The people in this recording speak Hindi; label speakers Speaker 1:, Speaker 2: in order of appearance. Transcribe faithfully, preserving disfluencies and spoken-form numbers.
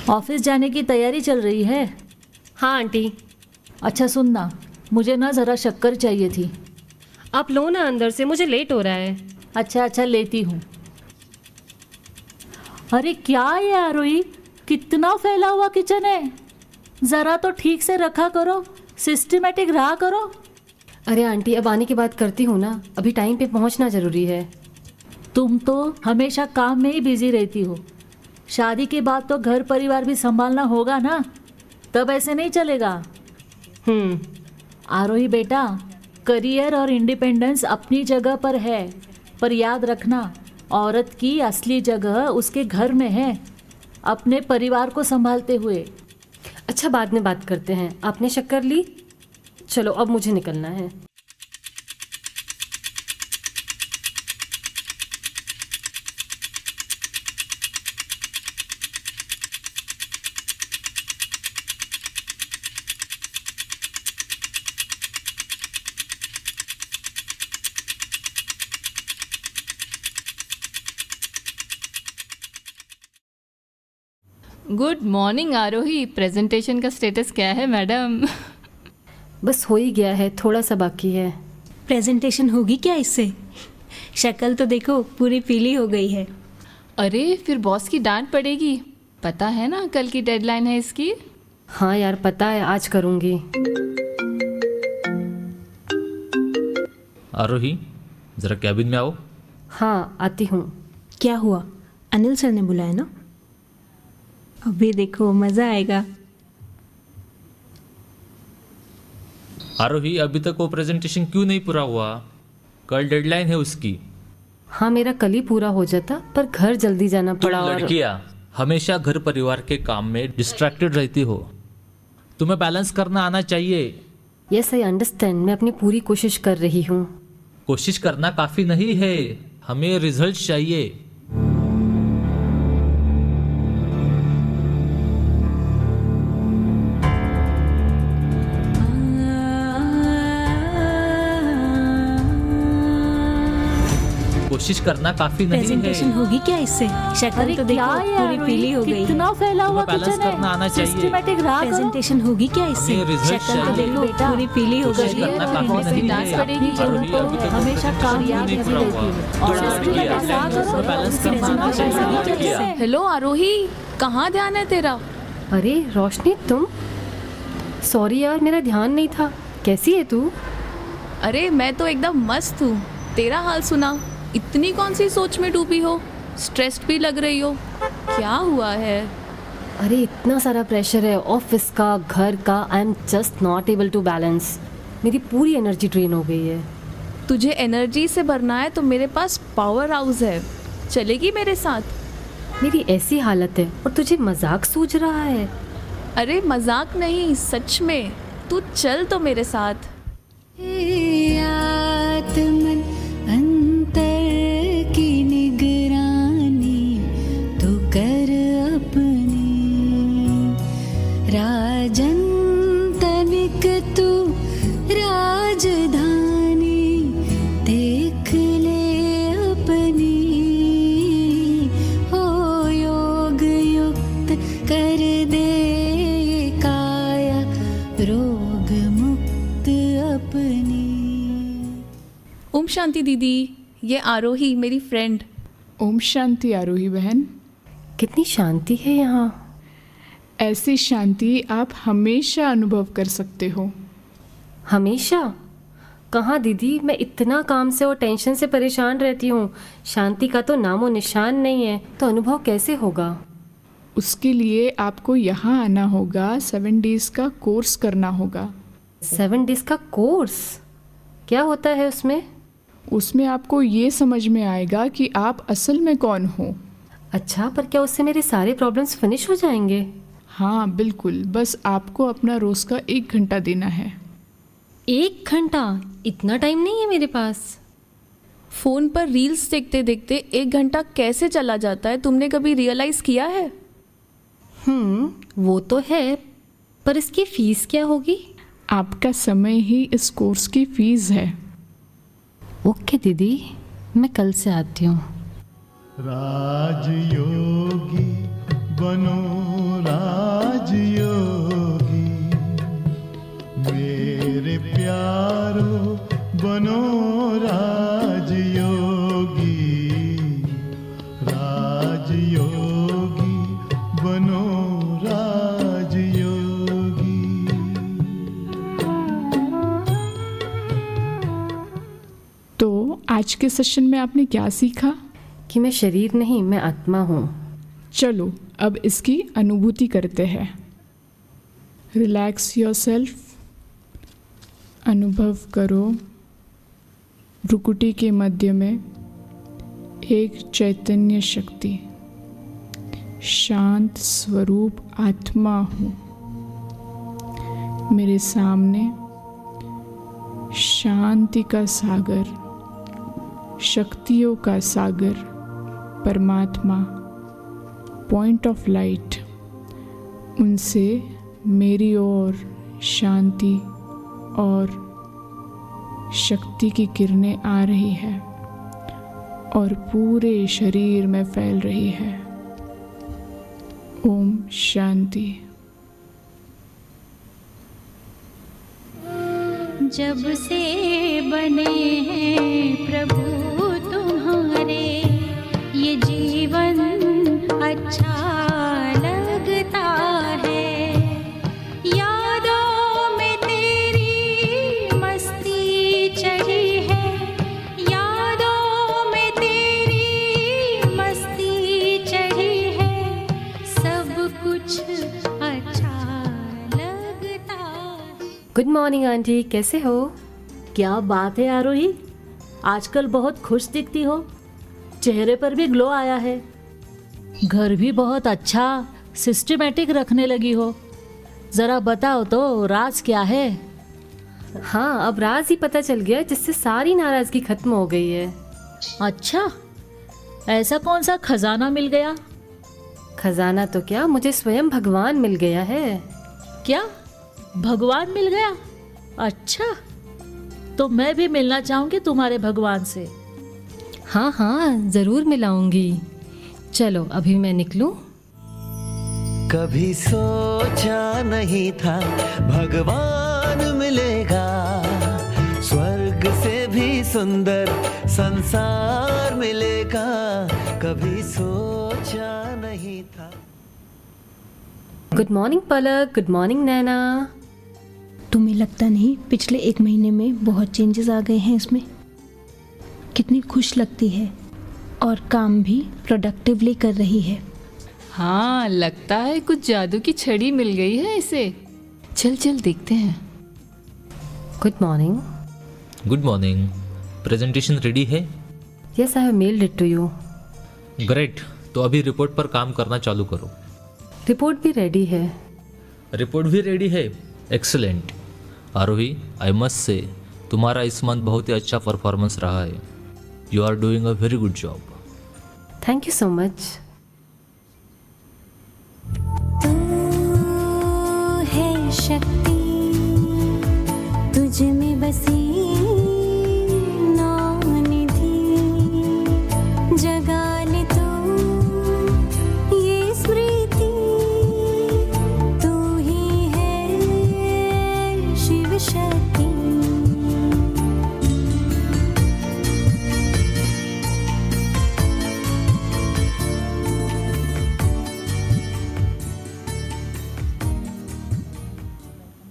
Speaker 1: ऑफिस जाने की तैयारी चल रही है?
Speaker 2: हाँ आंटी।
Speaker 1: अच्छा सुनना, मुझे ना ज़रा शक्कर चाहिए थी।
Speaker 2: आप लो ना अंदर से, मुझे लेट हो रहा है।
Speaker 1: अच्छा अच्छा लेती हूँ। अरे क्या है आरोही, कितना फैला हुआ किचन है, ज़रा तो ठीक से रखा करो, सिस्टमेटिक रहा करो।
Speaker 2: अरे आंटी अब आने के बाद करती हूँ ना, अभी टाइम पे पहुँचना ज़रूरी है।
Speaker 1: तुम तो हमेशा काम में ही बिजी रहती हो, शादी के बाद तो घर परिवार भी संभालना होगा ना, तब ऐसे नहीं चलेगा।
Speaker 2: हम्म
Speaker 1: आरोही बेटा, करियर और इंडिपेंडेंस अपनी जगह पर है, पर याद रखना औरत की असली जगह उसके घर में है, अपने परिवार को संभालते हुए।
Speaker 2: अच्छा बाद में बात करते हैं। आपने शक्कर ली? चलो अब मुझे निकलना है।
Speaker 3: गुड मॉर्निंग आरोही, प्रेजेंटेशन का स्टेटस क्या है मैडम?
Speaker 2: बस हो ही गया है, थोड़ा सा बाकी है।
Speaker 4: प्रेजेंटेशन होगी क्या इससे? शक्ल तो देखो पूरी पीली हो गई है।
Speaker 3: अरे फिर बॉस की डांट पड़ेगी, पता है ना कल की डेडलाइन है इसकी।
Speaker 2: हाँ यार पता है, आज करूँगी।
Speaker 5: आरोही ज़रा कैबिन में आओ।
Speaker 2: हाँ आती हूँ।
Speaker 4: क्या हुआ, अनिल सर ने बुलाया ना? अभी देखो मज़ा आएगा।
Speaker 5: आरोही अभी तक वो प्रेजेंटेशन क्यों नहीं पूरा हुआ? कल डेडलाइन है उसकी।
Speaker 2: हाँ मेरा कल ही पूरा हो जाता, पर घर जल्दी जाना पड़ा।
Speaker 5: तुम
Speaker 2: और
Speaker 5: लड़कियां हमेशा घर परिवार के काम में डिस्ट्रैक्टेड रहती हो, तुम्हें बैलेंस करना आना चाहिए।
Speaker 2: यस आई अंडरस्टैंड, मैं अपनी पूरी कोशिश कर रही हूँ।
Speaker 5: कोशिश करना काफ़ी नहीं है, हमें रिजल्ट चाहिए। कोशिश करना काफी नहीं है।
Speaker 4: प्रेजेंटेशन होगी क्या इससे? शक्ल तो देखो पूरी पीली हो गई है।
Speaker 1: कितना फैला हुआ
Speaker 5: बैलेंस
Speaker 1: किचन है,
Speaker 5: करना आना चाहिए।
Speaker 1: सिस्टमेटिक रहा करो।
Speaker 4: प्रेजेंटेशन होगी क्या इससे?
Speaker 5: हमें रिजल्ट
Speaker 4: शक्ल तो
Speaker 5: चाहिए।
Speaker 4: देखो पूरी पीली हो
Speaker 5: कोशिश
Speaker 4: गई
Speaker 5: करना
Speaker 4: है।
Speaker 5: काफी
Speaker 1: बॉस की
Speaker 5: नहीं
Speaker 1: डांट
Speaker 5: है।
Speaker 1: पड़ेगी,
Speaker 5: आरोही,
Speaker 1: तो
Speaker 5: अभी तक
Speaker 1: हमेशा
Speaker 5: प्रेजेंटेशन
Speaker 1: कामयाब
Speaker 5: नहीं
Speaker 1: नहीं
Speaker 5: पूरा
Speaker 1: रहती
Speaker 5: हुआ।
Speaker 1: है। और
Speaker 5: थोड़ा
Speaker 1: सिस्टमेटिक
Speaker 5: लड़कियां,
Speaker 1: रहा करो।
Speaker 5: इसमें बैलेंस करना आना चाहिए लड़कियां।
Speaker 3: हेलो आरोही, कहाँ ध्यान है तेरा?
Speaker 2: अरे रोशनी तुम? सॉरी यार मेरा ध्यान नहीं था। कैसी है तू?
Speaker 3: अरे मैं तो एकदम मस्त हूँ, तेरा हाल सुना। इतनी कौन सी सोच में डूबी हो, स्ट्रेस्ड भी लग रही हो, क्या हुआ है?
Speaker 2: अरे इतना सारा प्रेशर है, ऑफिस का, घर का। I am just not able to balance. मेरी पूरी एनर्जी ड्रेन हो गई है।
Speaker 3: तुझे एनर्जी से भरना है तो मेरे पास पावर हाउस है, चलेगी मेरे साथ?
Speaker 2: मेरी ऐसी हालत है और तुझे मजाक सूझ रहा है?
Speaker 3: अरे मजाक नहीं, सच में, तू चल तो मेरे साथ।
Speaker 6: आत्मन अंतर की निगरानी तो कर अपनी, राजन तनिक तू राजधानी देख ले अपनी, हो योग युक्त कर दे काया रोग मुक्त अपनी।
Speaker 3: ओम शांति दीदी, ये आरोही मेरी फ्रेंड।
Speaker 7: ओम शांति आरोही बहन।
Speaker 2: कितनी शांति है यहाँ।
Speaker 7: ऐसी शांति आप हमेशा अनुभव कर सकते हो।
Speaker 2: हमेशा? कहाँ दीदी, मैं इतना काम से और टेंशन से परेशान रहती हूँ, शांति का तो नामो निशान नहीं है, तो अनुभव कैसे होगा?
Speaker 7: उसके लिए आपको यहाँ आना होगा, सेवन डेज का कोर्स करना होगा।
Speaker 2: सेवन डेज का कोर्स? क्या होता है उसमें?
Speaker 7: उसमें आपको ये समझ में आएगा कि आप असल में कौन हो।
Speaker 2: अच्छा, पर क्या उससे मेरे सारे प्रॉब्लम्स फिनिश हो जाएंगे?
Speaker 7: हाँ बिल्कुल, बस आपको अपना रोज़ का एक घंटा देना है।
Speaker 2: एक घंटा? इतना टाइम नहीं है मेरे पास।
Speaker 3: फ़ोन पर रील्स देखते देखते एक घंटा कैसे चला जाता है, तुमने कभी रियलाइज़ किया है?
Speaker 2: हम्म वो तो है, पर इसकी फ़ीस क्या होगी?
Speaker 7: आपका समय ही इस कोर्स की फ़ीस है।
Speaker 2: ओके दीदी, मैं कल से आती हूँ।
Speaker 8: राजयोगी बनो राजयोगी, मेरे प्यारो बनो राजयोगी, राजयोगी बनो राजयोगी।
Speaker 7: तो आज के सेशन में आपने क्या सीखा?
Speaker 2: कि मैं शरीर नहीं, मैं आत्मा हूँ।
Speaker 7: चलो अब इसकी अनुभूति करते हैं। Relax yourself. अनुभव करो भ्रुकुटी के मध्य में एक चैतन्य शक्ति, शांत स्वरूप आत्मा हूँ। मेरे सामने शांति का सागर, शक्तियों का सागर, परमात्मा, पॉइंट ऑफ लाइट, उनसे मेरी ओर शांति और शक्ति की किरणें आ रही है और पूरे शरीर में फैल रही है। ओम शांति।
Speaker 6: जब से बने हैं प्रभु तुम्हारे, ये जीवन अच्छा लगता है। यादों में तेरी मस्ती चढ़ी है, यादों में तेरी मस्ती चढ़ी है, सब कुछ अच्छा लगता है।
Speaker 2: गुड मॉर्निंग आंटी, कैसे हो?
Speaker 1: क्या बात है आरोही, आजकल बहुत खुश दिखती हो, चेहरे पर भी ग्लो आया है। घर भी बहुत अच्छा सिस्टमेटिक रखने लगी हो। जरा बताओ तो राज क्या है?
Speaker 2: हाँ, अब राज ही पता चल गया जिससे सारी नाराजगी खत्म हो गई है।
Speaker 1: अच्छा, ऐसा कौन सा खजाना मिल गया?
Speaker 2: खजाना तो क्या, मुझे स्वयं भगवान मिल गया है।
Speaker 1: क्या भगवान मिल गया? अच्छा, तो मैं भी मिलना चाहूंगी तुम्हारे भगवान से।
Speaker 2: हाँ हाँ, जरूर मिलाऊंगी। चलो अभी मैं निकलूं।
Speaker 9: कभी सोचा नहीं था भगवान मिलेगा, स्वर्ग से भी सुंदर संसार मिलेगा, कभी सोचा नहीं था।
Speaker 2: Good morning Palak, good morning Naina.
Speaker 4: तुम्हें लगता नहीं पिछले एक महीने में बहुत चेंजेस आ गए हैं इसमें? कितनी खुश लगती है और काम भी प्रोडक्टिवली कर रही है।
Speaker 3: हाँ, लगता है कुछ जादू की छड़ी मिल गई है इसे। चल चल देखते हैं।
Speaker 2: Good morning.
Speaker 5: Good morning. Presentation ready है?
Speaker 2: Yes, I have mailed it to you.
Speaker 5: Great, तो अभी रिपोर्ट पर काम करना चालू करो।
Speaker 2: रिपोर्ट भी रेडी है।
Speaker 5: रिपोर्ट भी रेडी है, excellent. Aarohi, I must say तुम्हारा इस मंथ बहुत ही अच्छा परफॉर्मेंस रहा है। You are doing a very good job.
Speaker 2: Thank you so much.